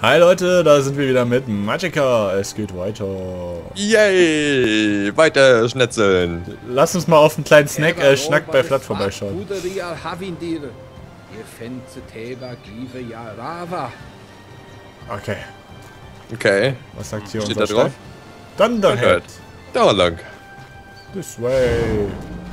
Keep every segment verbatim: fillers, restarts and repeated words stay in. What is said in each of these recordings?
Hi Leute, da sind wir wieder mit Magicka. Es geht weiter. Yay! Weiter schnetzeln. Lass uns mal auf einen kleinen Snack, äh, Schnack bei Flat vorbeischauen. Okay. Okay. Was sagt hier Steht unser da drauf? Chef? Thunderhead. Da lang. This way.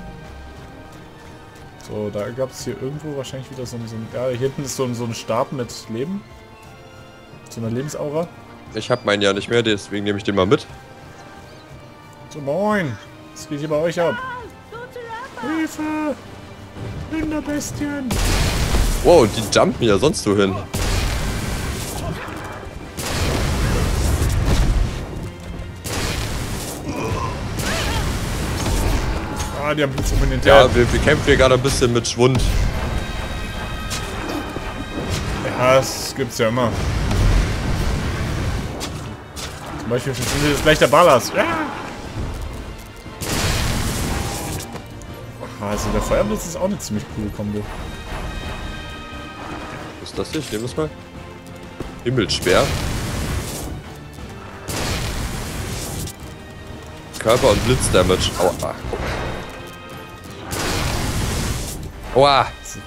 So, da gab es hier irgendwo wahrscheinlich wieder so ein... So ein ja, hier hinten ist so ein, so ein Stab mit Leben. So eine Lebensaura. Ich hab meinen ja nicht mehr, deswegen nehme ich den mal mit. So, moin. Was geht hier bei euch ab? Hilfe! Rinderbestien! Wow, die jumpen ja sonst wohin. Ah, die haben Blitz um in den Ja, wir, wir kämpfen hier gerade ein bisschen mit Schwund. Ja, das gibt's ja immer. Zum Beispiel funktioniert jetzt gleich der Ballas. Ja. Also der Feuerblitz ist auch eine ziemlich coole Kombo. Was ist das hier? Ich nehme das mal. Himmelsschwer. Körper- und Blitzdamage. Aua. Aua.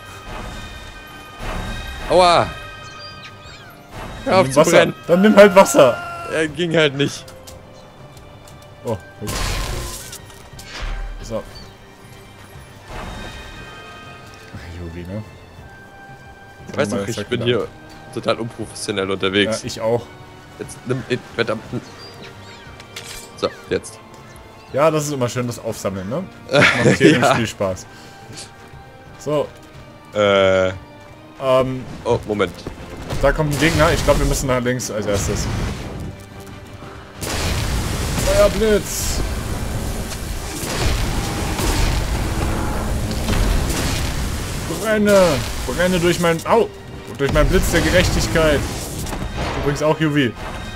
Aua. Hör auf zu Wasser. brennen. Dann nimm halt Wasser. Er ging halt nicht. Oh, gut. So. Yugi, ne? Ich weiß noch, ich bin hier total unprofessionell unterwegs. Ja, ich auch. Jetzt nimm den verdammten... So, jetzt. Ja, das ist immer schön, das Aufsammeln, ne? Das macht hier Ja. im Spiel Spaß. So, Äh... ähm, Oh, Moment. da kommt ein Gegner. Ich glaube, wir müssen nach links als erstes. Feuerblitz! Brenne! Brenne durch mein... Au! Durch meinen Blitz der Gerechtigkeit. Übrigens auch U V.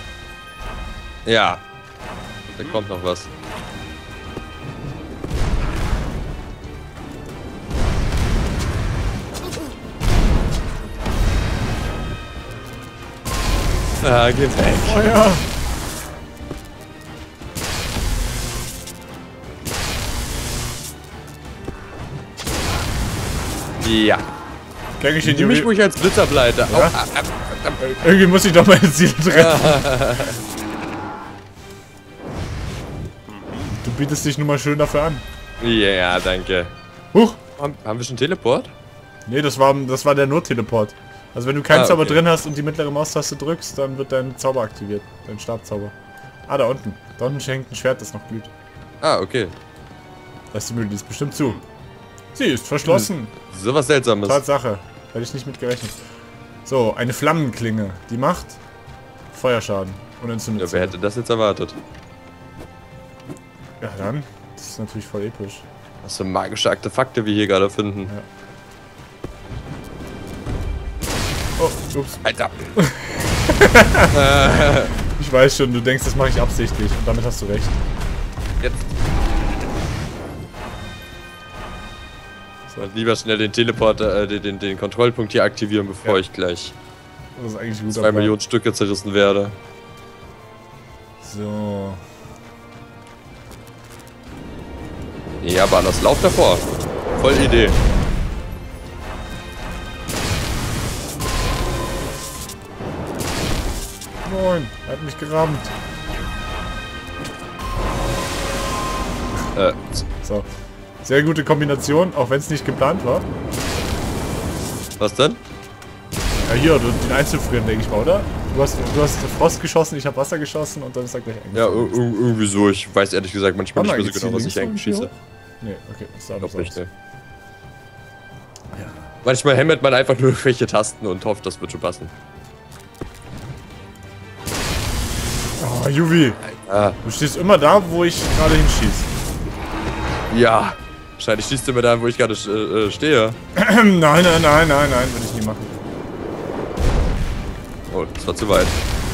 Ja. Da kommt noch was. Ah, geht weg. Feuer! Ja. Krieg ich den Nimm mich U V? ruhig als Blitzerbleiter. Ja? Au, ah, ah, ah, Irgendwie muss ich doch meine Ziele treffen. Du bietest dich nun mal schön dafür an. ah. Ja, danke. Huch! Haben, haben wir schon Teleport? Nee, das war, das war der Not-Teleport. Also wenn du keinen Ah, Zauber okay. drin hast und die mittlere Maustaste drückst, dann wird dein Zauber aktiviert. Dein Stabzauber. Ah, da unten. Da unten hängt ein Schwert, das noch glüht. Ah, okay. Da ist die Mühle, die ist bestimmt zu. Sie ist verschlossen. So was Seltsames. Tatsache. Hätte ich nicht mit gerechnet. So, eine Flammenklinge. Die macht Feuerschaden und entzündet Ja, wer hätte das jetzt erwartet? Ja, dann. Das ist natürlich voll episch. Was für magische Artefakte wir hier gerade finden. Ja. Oh, ups. Alter. Ich weiß schon, du denkst, das mache ich absichtlich. Und damit hast du recht. Jetzt. So, lieber schnell den Teleporter, äh, den, den, den Kontrollpunkt hier aktivieren, bevor Ja. ich gleich Das ist eigentlich ein guter zwei Plan. Millionen Stücke zerrissen werde. So. Ja, aber anders lauf davor. Voll Idee. Moin, er hat mich gerammt. Äh, So. Sehr gute Kombination, auch wenn es nicht geplant war. was denn? Ja, hier, du, den Einzelfrieren, denke ich mal, oder? Du hast, du hast Frost geschossen, ich habe Wasser geschossen und dann ist er gleich Ja, eingefroren. ir- ir- irgendwie so. Ich weiß ehrlich gesagt manchmal Warte mal, nicht mehr so geht's genau, was hier ich links eigentlich irgendwie schieße. hoch? Nee, okay, das sah Ich anders glaub nicht, aus. ne. Manchmal hämmert man einfach nur irgendwelche Tasten und hofft, das wird schon passen. Oh, Juvi, Ah, du stehst immer da, wo ich gerade hinschieße. ja. Wahrscheinlich schießt du mir da, wo ich gerade äh, stehe. nein, nein, nein, nein, nein, würde ich nie machen. Oh, das war zu weit.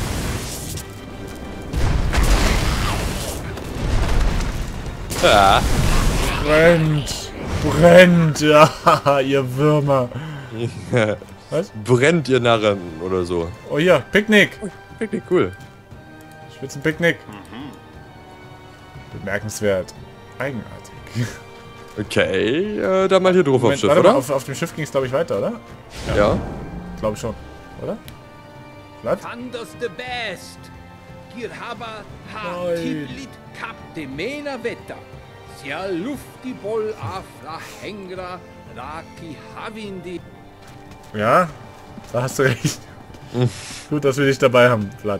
Ja. Brennt! Brennt! Ja, ihr Würmer! Was? Brennt, ihr Narren oder so. Oh hier, Picknick. Oh, Picknick, cool. Spitzenpicknick. Bemerkenswert. Eigenartig. Okay, äh, dann mal hier drauf Moment, aufs Schiff, warte oder? mal, auf, auf dem Schiff ging es, glaube ich, weiter, oder? Ja. ja. Glaube schon. Oder? Platz? Thunders the best. Girhaba ha Nein. tiblit kap de mena vetta. Sia lufti bol afra hengra raki havindi. Ja, da hast du recht. Gut, dass wir dich dabei haben, Vlad.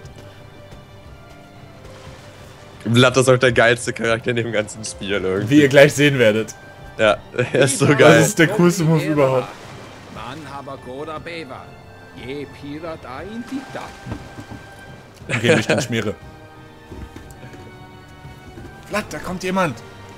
Vlad ist auch der geilste Charakter in dem ganzen Spiel irgendwie. Wie ihr gleich sehen werdet. Ja, er ist so Das geil. ist der coolste Move überhaupt. Man haba gora beva. Je pirat a intita. Okay, nicht den Schmiere. Vlad, da kommt jemand.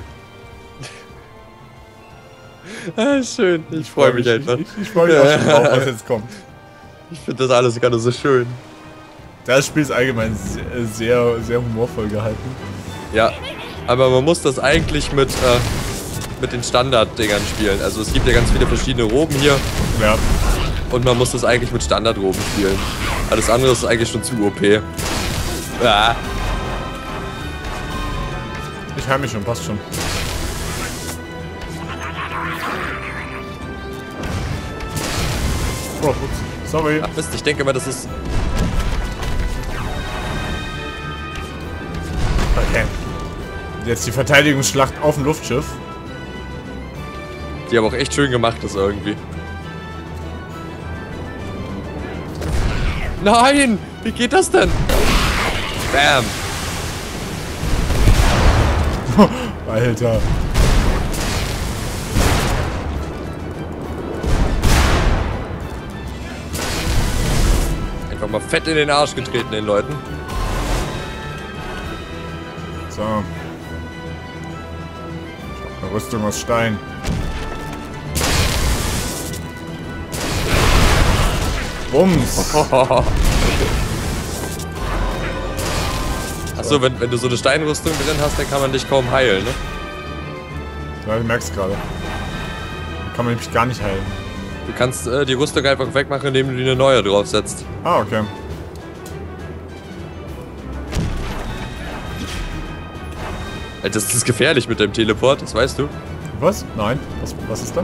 Ah, schön, ich freue mich einfach. Ich, ich freue mich auch schon drauf, was jetzt kommt. Ich finde das alles gerade so schön. Das Spiel ist allgemein sehr, sehr, sehr humorvoll gehalten. Ja, aber man muss das eigentlich mit, äh, mit den Standard-Dingern spielen. Also es gibt ja ganz viele verschiedene Roben hier. Ja. Und man muss das eigentlich mit Standard-Roben spielen. Alles andere ist eigentlich schon zu O P. Ah. Ich höre mich schon, passt schon. Oh, ups. Sorry. Ach Mist, ich denke mal, das ist... Okay. Jetzt die Verteidigungsschlacht auf dem Luftschiff. Die haben auch echt schön gemacht, das irgendwie. Nein! Wie geht das denn? Bam! Alter. Einfach mal fett in den Arsch getreten, den Leuten. So. Ich hab eine Rüstung aus Stein. Bums. Achso, wenn, wenn du so eine Steinrüstung drin hast, dann kann man dich kaum heilen, ne? Ja, du merkst gerade. Kann man nämlich gar nicht heilen. Du kannst äh, die Rüstung einfach wegmachen, indem du dir eine neue draufsetzt. Ah, okay. Alter, das ist gefährlich mit dem Teleport, das weißt du. Was? Nein. Was, was ist da?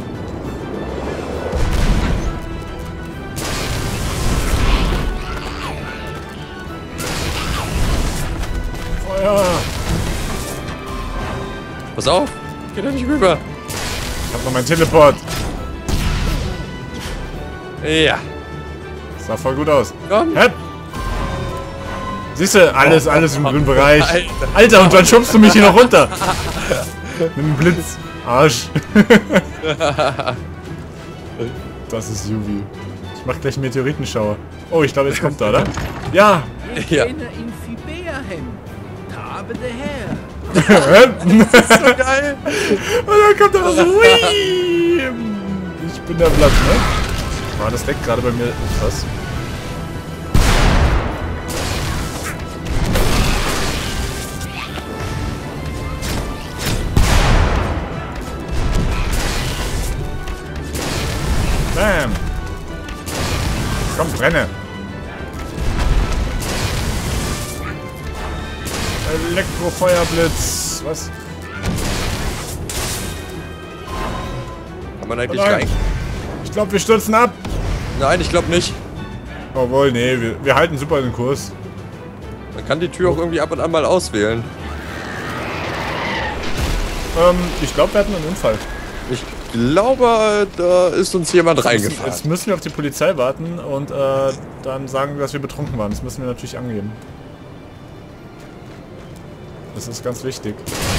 Feuer! Pass auf, geh da nicht rüber. Ich hab noch meinen Teleport. Ja. Sah voll gut aus. Komm. Hä? Siehst du, alles, alles im grünen Bereich. Alter. Alter, und dann schubst du mich hier noch runter. Mit einem Blitz. Arsch. Das ist Yuvi. Ich mach gleich einen Meteoritenschauer. Oh, ich glaube, jetzt kommt er, oder? Ja. Ja. Ena in Fibeahem. Tabe de her. Das ist so geil. Und dann kommt er so. Hui. Ich bin der Blatt, ne? War das deckt gerade bei mir etwas. Bam. Komm, brenne. Elektrofeuerblitz. Was? Kann man eigentlich Oh nein. rein? Ich glaube, wir stürzen ab. Nein, ich glaube nicht. Obwohl, nee, wir, wir halten super den Kurs. Man kann die Tür auch irgendwie ab und an mal auswählen. Ähm, ich glaube, wir hatten einen Unfall. Ich glaube, da ist uns jemand reingefahren. Jetzt müssen wir auf die Polizei warten und äh, dann sagen, dass wir betrunken waren. Das müssen wir natürlich angeben. Das ist ganz wichtig.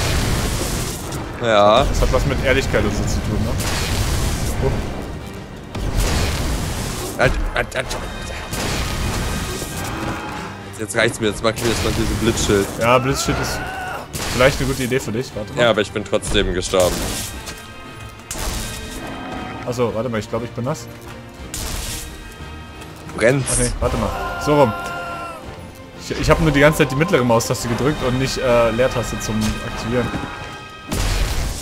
Ja. Das hat was mit Ehrlichkeit und so zu tun, ne? Oh. Halt, halt, halt. Jetzt reicht's mir, jetzt mach ich mir erstmal diesen Blitzschild. Ja, Blitzschild ist vielleicht eine gute Idee für dich. Warte mal. Ja, aber ich bin trotzdem gestorben. Achso, warte mal, ich glaube, ich bin nass. Brennt's. Ach nee, warte mal. So rum. Ich, ich habe nur die ganze Zeit die mittlere Maustaste gedrückt und nicht äh, Leertaste zum Aktivieren.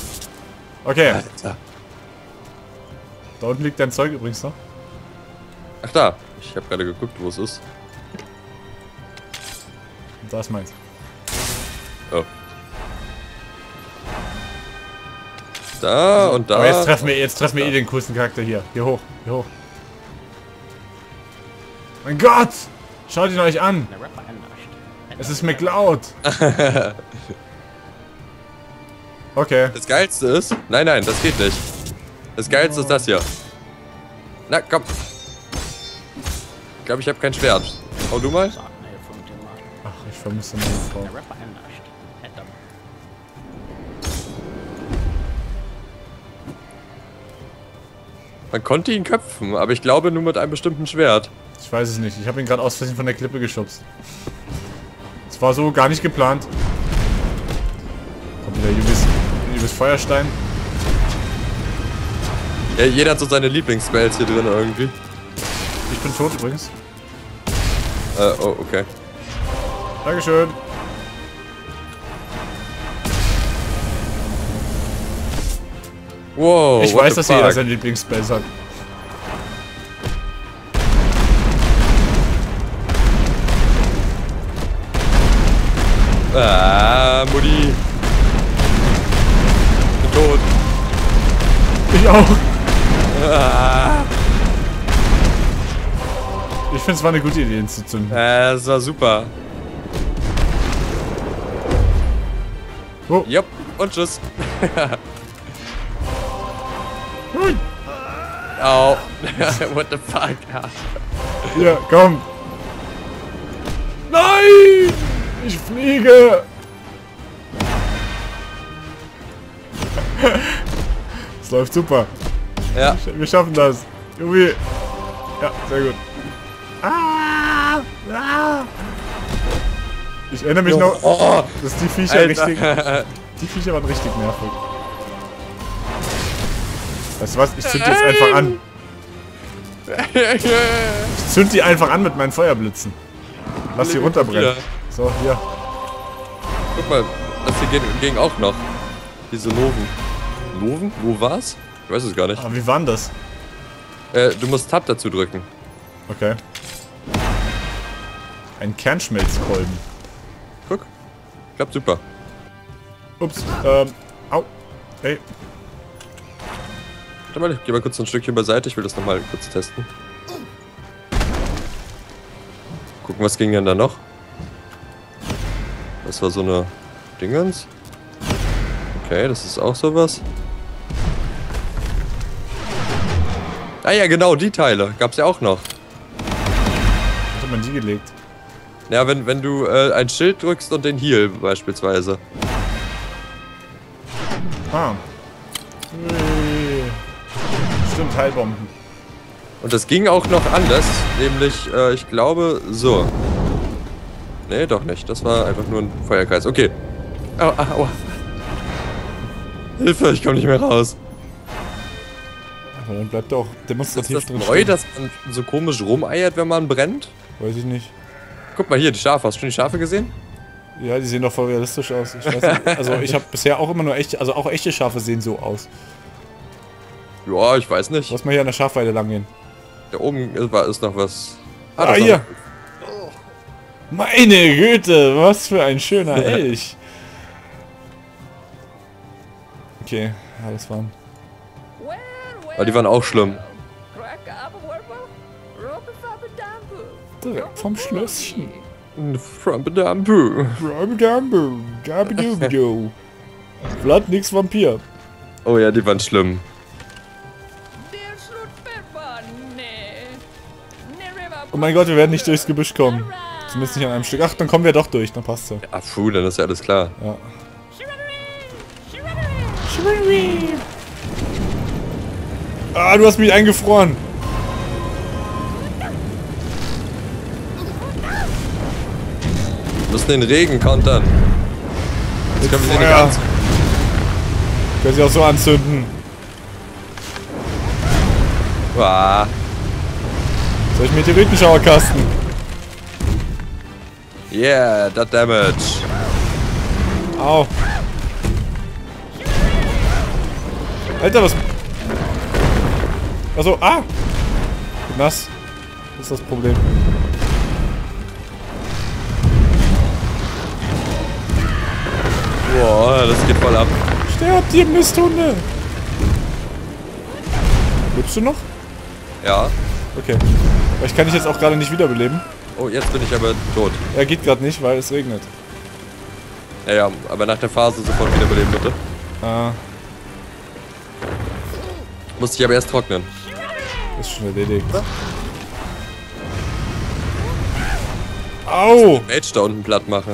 Okay. Alter. Da unten liegt dein Zeug übrigens noch. Ach da. Ich habe gerade geguckt, wo es ist. Da ist meins. Oh. Da und da. Aber jetzt treffen wir, jetzt treffen wir eh den coolsten Charakter hier. Hier hoch, hier hoch. Mein Gott! Schaut ihn euch an! Es ist McLeod! Okay. Das Geilste ist... Nein, nein, das geht nicht. Das Geilste Oh. ist das hier. Na, komm. Ich glaube, ich habe kein Schwert. Hau du mal. Ach, ich vermisse meine Frau. Man konnte ihn köpfen, aber ich glaube nur mit einem bestimmten Schwert. Ich weiß es nicht. Ich habe ihn gerade aus Versehen von der Klippe geschubst. Es war so gar nicht geplant. Kommt wieder Jubis, Jubis Feuerstein. Ja, jeder hat so seine Lieblingsspells hier drin irgendwie. Ich bin tot übrigens. Äh, oh, okay. Dankeschön. Wow, Ich what weiß, the dass fuck? jeder seine Lieblingsspells hat. Ah, Mutti. Bin tot. Ich auch. Ah. Ich finde es war eine gute Idee, ihn zu zünden. Äh, das war super. Oh. Jupp, und tschüss. Hui. Au. What the fuck? Hier, komm. Nein! Ich fliege! Es läuft super. Ja. Wir schaffen das. Jubi. Ja, sehr gut. Ah, ah. Ich erinnere mich noch, Oh, dass die Viecher Alter. richtig... Die Viecher waren richtig nervig. Weißt du was? Ich zünd die jetzt einfach an. Ich zünd die einfach an mit meinen Feuerblitzen. Lass sie runterbrennen. So, hier. Guck mal, das hier ging, ging auch noch. Diese Loven. Loven? Wo war's? Ich weiß es gar nicht. Ah, wie war denn das? Äh, du musst Tab dazu drücken. Okay. Ein Kernschmelzkolben. Guck. Klappt super. Ups, ähm, au. Ey. Warte mal, ich geh mal kurz ein Stückchen beiseite. Ich will das nochmal kurz testen. Gucken, was ging denn da noch? Das war so eine Dingens. Okay, das ist auch sowas. Ah ja, genau, die Teile. Gab's ja auch noch. Wo hat man die gelegt? Ja, wenn, wenn du äh, ein Schild drückst und den Heal beispielsweise. Ah. Ui. Stimmt, Heilbomben. Und das ging auch noch anders, nämlich, äh, ich glaube, so. Nee, doch nicht. Das war einfach nur ein Feuerkreis. Okay. Au, au, au. Hilfe, ich komme nicht mehr raus. Aber dann bleibt doch Ist demonstrativ das drin neu, stehen. dass man so komisch rumeiert, wenn man brennt? Weiß ich nicht. Guck mal hier, die Schafe. Hast du schon die Schafe gesehen? Ja, die sehen doch voll realistisch aus. Ich weiß nicht. Also ich habe bisher auch immer nur echte, also auch echte Schafe sehen so aus. Ja, ich weiß nicht. Lass mal hier an der Schafweide lang gehen. Da oben ist, war- ist noch was. Ah, da ist hier. noch- Meine Güte, was für ein schöner Elch. Okay, ja, das waren... Aber die waren auch schlimm. Direkt vom Schlösschen. From the Dambu. Vlad, nix Vampir. Oh ja, die waren schlimm. Oh mein Gott, wir werden nicht durchs Gebüsch kommen. Zumindest nicht an einem Stück. Ach, dann kommen wir doch durch, dann passt's ja. Ah, puh, dann ist ja alles klar. Ja. Ah, du hast mich eingefroren. Wir müssen den Regen countern. Jetzt können wir den nicht Feuer. anzünden. Können sie auch so anzünden. Ah, Soll ich Meteoritenschauer kasten? yeah, that damage. Au. Alter, was... Achso, ah! Bin nass. ist das Problem. Boah, das geht voll ab. Sterbt, ihr Misthunde! Lebst du noch? Ja. Okay. Aber ich kann dich jetzt auch gerade nicht wiederbeleben. Oh, jetzt bin ich aber tot. Er geht gerade nicht, weil es regnet. Ja, ja, aber nach der Phase sofort wiederbeleben, bitte. Ah, Musste ich aber erst trocknen. ist schon erledigt. Au! Mage da unten platt mache.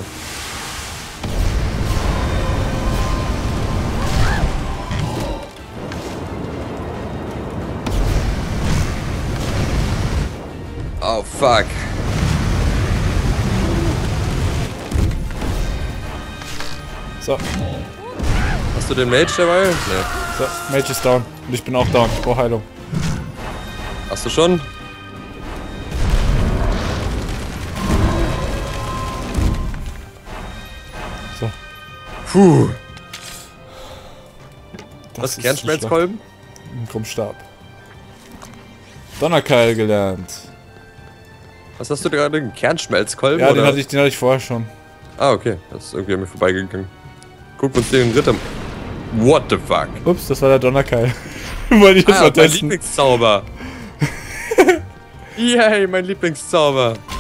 Oh, fuck. So, Hast du den Mage dabei? Nee. so, Mage ist down. Und ich bin auch down. Ich brauche Heilung. Hast du schon? So. Puh. Das Was? ist Kernschmelzkolben? Ein Krummstab. Donnerkeil gelernt. Was hast du gerade? Einen Kernschmelzkolben? Ja, oder? den hatte, ich, den hatte ich vorher schon. Ah, okay. Das ist irgendwie an mir vorbeigegangen. Gucken uns den Ritter. What the fuck? Ups, das war der Donnerkeil. Wollte ich jetzt Ah, mal mein testen. Lieblingszauber. Yay, mein Lieblingszauber.